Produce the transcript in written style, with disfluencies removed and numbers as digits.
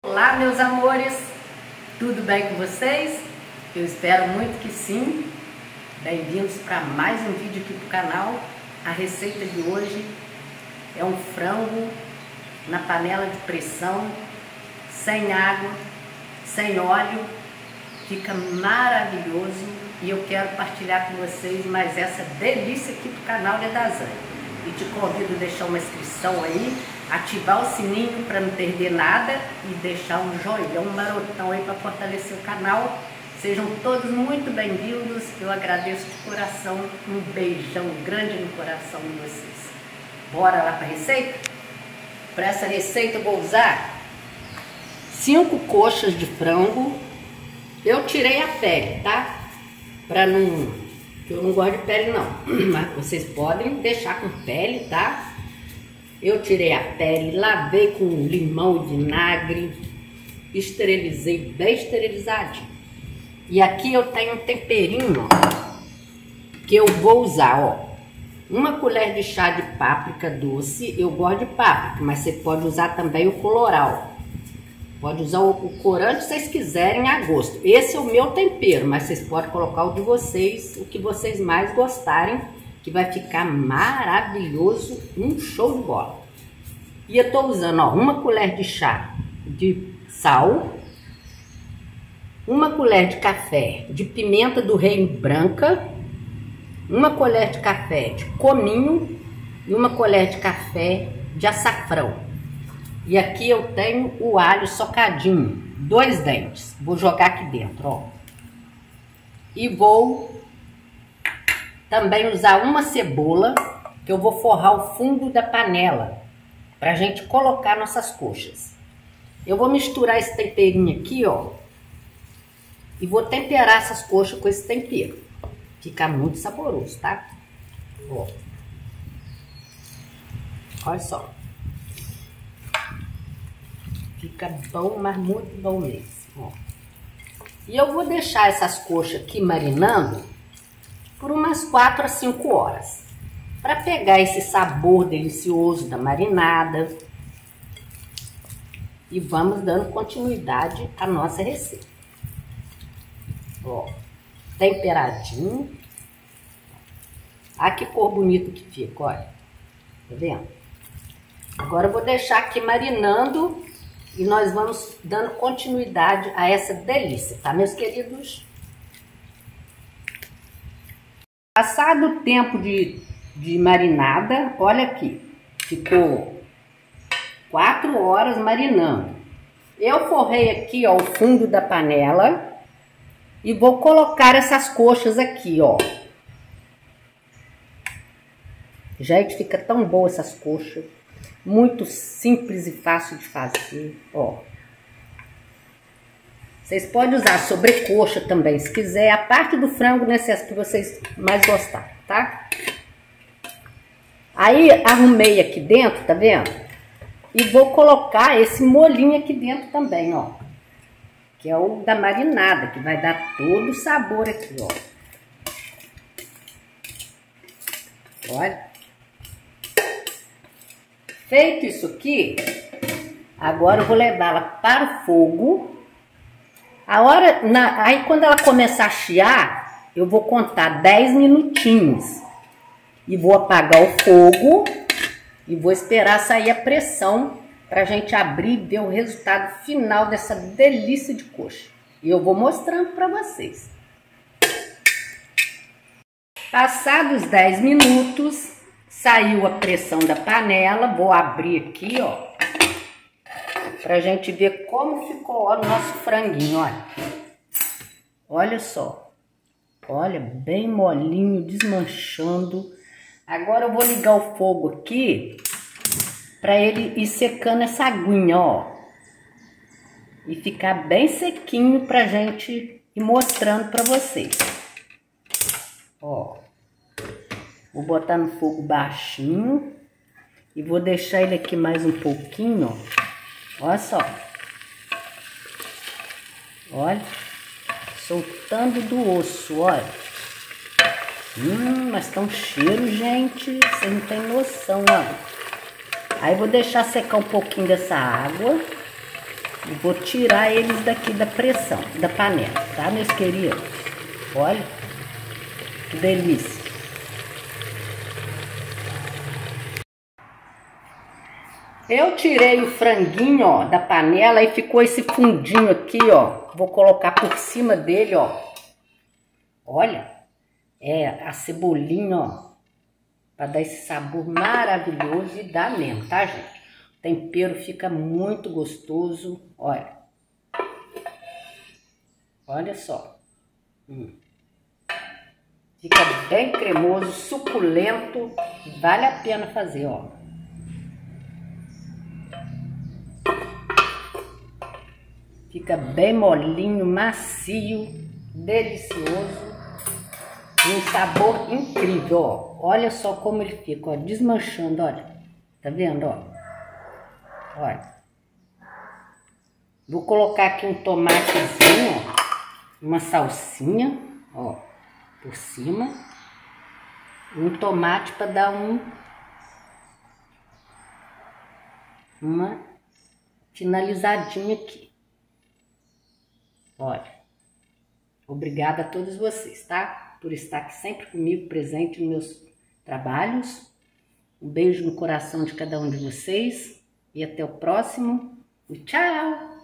Olá, meus amores, tudo bem com vocês? Eu espero muito que sim. Bem-vindos para mais um vídeo aqui pro canal. A receita de hoje é um frango na panela de pressão, sem água, sem óleo. Fica maravilhoso e eu quero partilhar com vocês mais essa delícia aqui pro canal de Lasanha. E te convido a deixar uma inscrição aí, ativar o sininho para não perder nada e deixar um joinha, um marotão aí para fortalecer o canal. Sejam todos muito bem-vindos, eu agradeço de coração, um beijão grande no coração de vocês. Bora lá para a receita? Para essa receita eu vou usar 5 coxas de frango. Eu tirei a pele, tá? Eu não gosto de pele não, mas vocês podem deixar com pele, tá? Eu tirei a pele, lavei com limão e vinagre, esterilizei bem esterilizadinho. E aqui eu tenho um temperinho que eu vou usar, ó. 1 colher de chá de páprica doce. Eu gosto de páprica, mas você pode usar também o coloral. Pode usar o corante se vocês quiserem a gosto. Esse é o meu tempero, mas vocês podem colocar o de vocês, o que vocês mais gostarem, que vai ficar maravilhoso, um show de bola. E eu tô usando, ó, 1 colher de chá de sal, 1 colher de café de pimenta do reino branca, 1 colher de café de cominho e 1 colher de café de açafrão. E aqui eu tenho o alho socadinho, 2 dentes. Vou jogar aqui dentro, ó. E vou também usar 1 cebola, que eu vou forrar o fundo da panela, pra gente colocar nossas coxas. Eu vou misturar esse temperinho aqui, ó. E vou temperar essas coxas com esse tempero. Fica muito saboroso, tá? Ó. Olha só. Fica bom, mas muito bom mesmo, ó. E eu vou deixar essas coxas aqui marinando por umas 4 a 5 horas. Para pegar esse sabor delicioso da marinada. E vamos dando continuidade à nossa receita. Ó, temperadinho. Olha que cor bonito que fica, olha. Tá vendo? Agora eu vou deixar aqui marinando. E nós vamos dando continuidade a essa delícia, tá, meus queridos? Passado o tempo de marinada, olha aqui, ficou 4 horas marinando. Eu forrei aqui, ó, o fundo da panela e vou colocar essas coxas aqui, ó. Gente, fica tão boa essas coxas. Muito simples e fácil de fazer, ó. Vocês podem usar sobrecoxa também, se quiser. A parte do frango nessa que vocês mais gostarem, tá? Aí, arrumei aqui dentro, tá vendo? E vou colocar esse molhinho aqui dentro também, ó. Que é o da marinada, que vai dar todo o sabor aqui, ó. Olha. Feito isso aqui, agora eu vou levá-la para o fogo. Aí quando ela começar a chiar, eu vou contar 10 minutinhos. E vou apagar o fogo e vou esperar sair a pressão para a gente abrir e ver o resultado final dessa delícia de coxa. E eu vou mostrando para vocês. Passados 10 minutos... Saiu a pressão da panela, vou abrir aqui, ó, pra gente ver como ficou ó, o nosso franguinho, olha. Olha só, olha, bem molinho, desmanchando. Agora eu vou ligar o fogo aqui, pra ele ir secando essa aguinha, ó. E ficar bem sequinho pra gente ir mostrando pra vocês. Ó. Vou botar no fogo baixinho e vou deixar ele aqui mais um pouquinho, ó. Olha só. Olha. Soltando do osso, olha. Mas tá um cheiro, gente. Vocês não tem noção, olha. Aí vou deixar secar um pouquinho dessa água. E vou tirar eles daqui da pressão, da panela, tá, meus queridos? Olha, que delícia. Eu tirei o franguinho, ó, da panela e ficou esse fundinho aqui, ó. Vou colocar por cima dele, ó. Olha, a cebolinha, ó, para dar esse sabor maravilhoso, e dá mesmo, tá, gente? O tempero fica muito gostoso, olha. Olha só. Fica bem cremoso, suculento, vale a pena fazer, ó. Fica bem molinho, macio, delicioso. Um sabor incrível, ó. Olha só como ele fica, ó, desmanchando, olha. Tá vendo, ó? Olha. Vou colocar aqui um tomatezinho, ó, uma salsinha, ó, por cima. Um tomate para dar uma finalizadinha aqui. Olha. Obrigada a todos vocês, tá? Por estar aqui sempre comigo, presente nos meus trabalhos. Um beijo no coração de cada um de vocês. E até o próximo. E tchau!